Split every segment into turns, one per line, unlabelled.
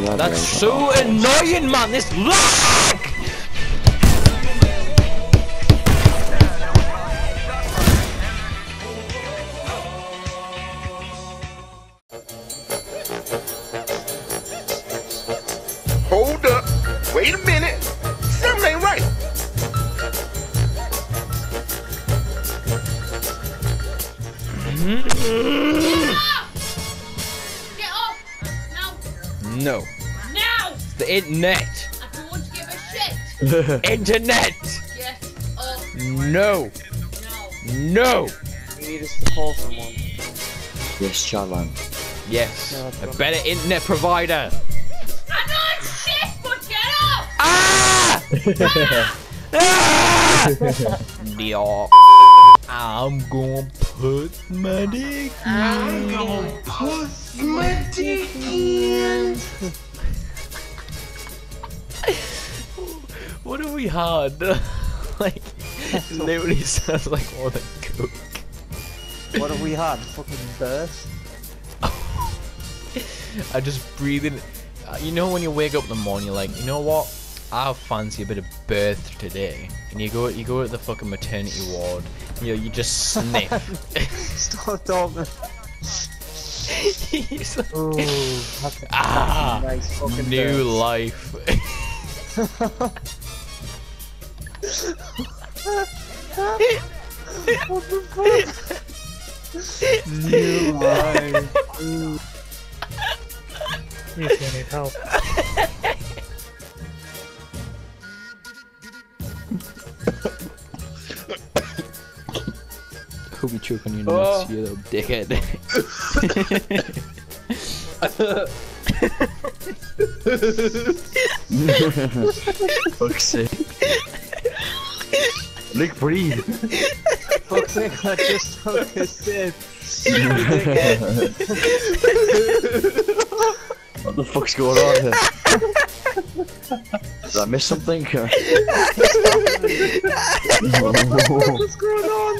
That's so annoying, man. This lag.
Hold up. Wait a minute. Something ain't right.
Get up!
No.
Now!
The internet.
I don't give a shit!
Internet.
Get up!
No.
No!
No.
We need us to call someone.
Yes, Charlan.
Yes. A better internet provider.
I'm not shit, but get up!
Ah! Yeah. I'm gonna put my dick in.
I'm gonna put my dick in.
What have we had? Like, literally sounds like more than coke.
What have we had? Fucking burst?
I just breathe in. You know when you wake up in the morning, you're like, you know what? I fancy a bit of birth today, and you go to the fucking maternity ward. You know, you just sniff.
Stop talking.
He's like,
Oh, that's a
ah,
nice fucking
new
burst.
life.
What the fuck? New life. You need help.
Hope you choke on your nuts, you little dickhead.
Fuck's sake. Nick, breathe.
Fuck's sake, I just took a sip.
What the fuck's going on here? Did I miss something?
What's going on?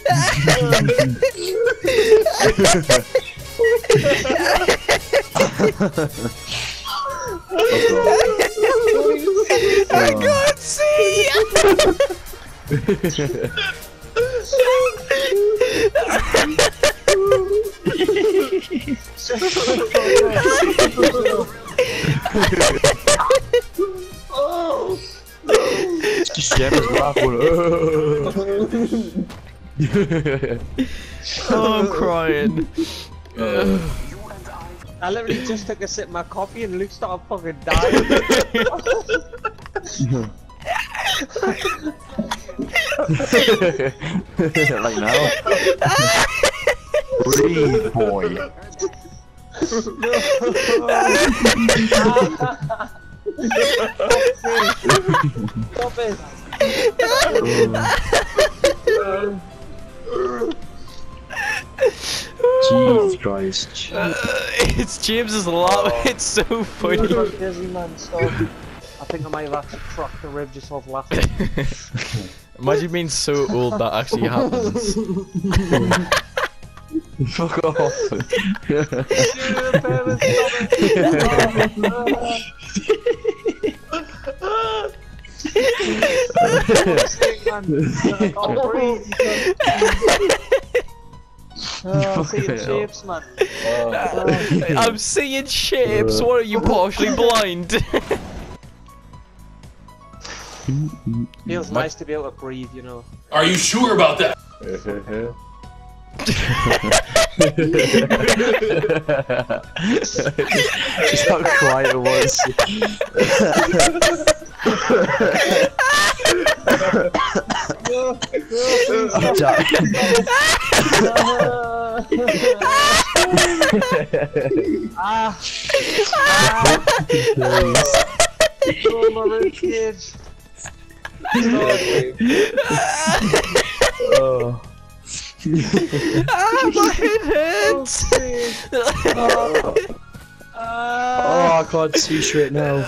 I can't see!
Oh!
Just Shepard's laughing.
Oh, I'm crying.
I literally just took a sip of my coffee and Luke started fucking dying.
Like now? Breathe, boy.
Stop it.
Jesus Christ.
It's James's laugh. It's so funny.
Dizzy, man, stop. I think I might have actually cracked the rib just off laughing.
Imagine being so old that actually happens.
Fuck off.
Oh, seeing shapes, man.
I'm seeing shapes. What are you, partially blind?
Feels nice to be able to breathe, you know.
Are you sure about that?
Just how quiet it was. I'm dying.
Oh, my ribcage.
Oh.
My head hurts.
Oh, I can't see straight now.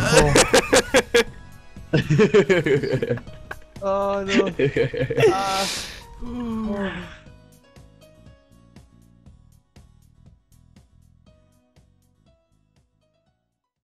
Oh no.